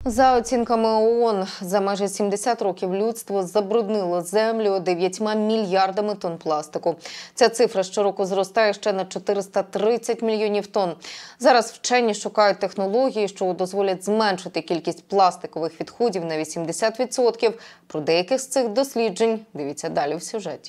За оцінками ООН, за майже 70 років людство забруднило землю 9 мільярдами тонн пластику. Ця цифра щороку зростає ще на 430 мільйонів тонн. Зараз вчені шукають технології, що дозволять зменшити кількість пластикових відходів на 80%. Про деяких з цих досліджень дивіться далі в сюжеті.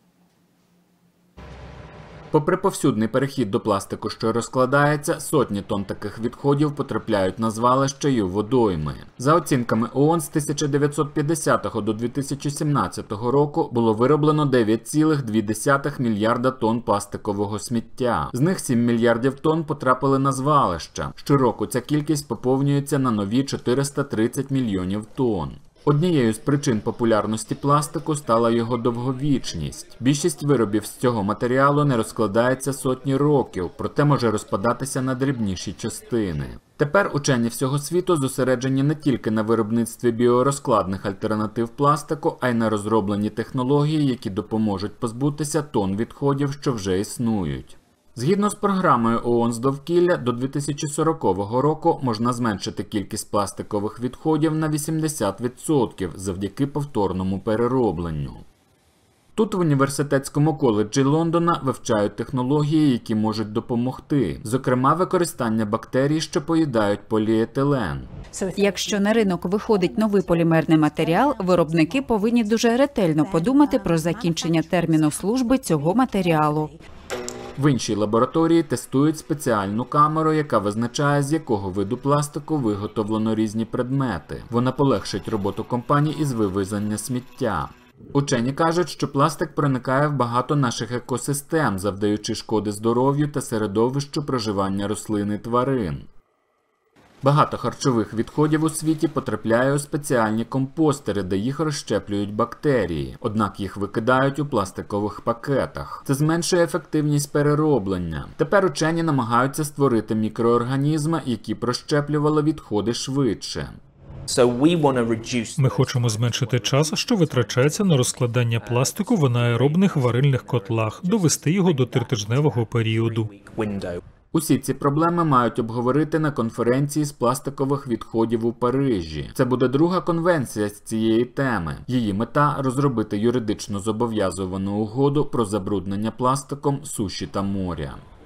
Попри повсюдний перехід до пластику, що розкладається, сотні тонн таких відходів потрапляють на звалища й у водойми. За оцінками ООН, з 1950 до 2017 року було вироблено 9,2 мільярда тонн пластикового сміття. З них 7 мільярдів тонн потрапили на звалища. Щороку ця кількість поповнюється на нові 430 мільйонів тонн. Однією з причин популярності пластику стала його довговічність. Більшість виробів з цього матеріалу не розкладається сотні років, проте може розпадатися на дрібніші частини. Тепер учені всього світу зосереджені не тільки на виробництві біорозкладних альтернатив пластику, а й на розробленні технологій, які допоможуть позбутися тонн відходів, що вже існують. Згідно з програмою ООН з довкілля, до 2040 року можна зменшити кількість пластикових відходів на 80% завдяки повторному переробленню. Тут в університетському коледжі Лондона вивчають технології, які можуть допомогти. Зокрема, використання бактерій, що поїдають поліетилен. Якщо на ринок виходить новий полімерний матеріал, виробники повинні дуже ретельно подумати про закінчення терміну служби цього матеріалу. В іншій лабораторії тестують спеціальну камеру, яка визначає, з якого виду пластику виготовлено різні предмети. Вона полегшить роботу компаній із вивезення сміття. Учені кажуть, що пластик проникає в багато наших екосистем, завдаючи шкоди здоров'ю та середовищу проживання рослин і тварин. Багато харчових відходів у світі потрапляє у спеціальні компостери, де їх розщеплюють бактерії, однак їх викидають у пластикових пакетах. Це зменшує ефективність перероблення. Тепер учені намагаються створити мікроорганізми, які прощеплювали відходи швидше. Ми хочемо зменшити час, що витрачається на розкладання пластику в анаеробних варильних котлах, довести його до 3-тижневого періоду. Усі ці проблеми мають обговорити на конференції з пластикових відходів у Парижі. Це буде друга конвенція з цієї теми. Її мета – розробити юридично зобов'язувану угоду про забруднення пластиком суші та моря.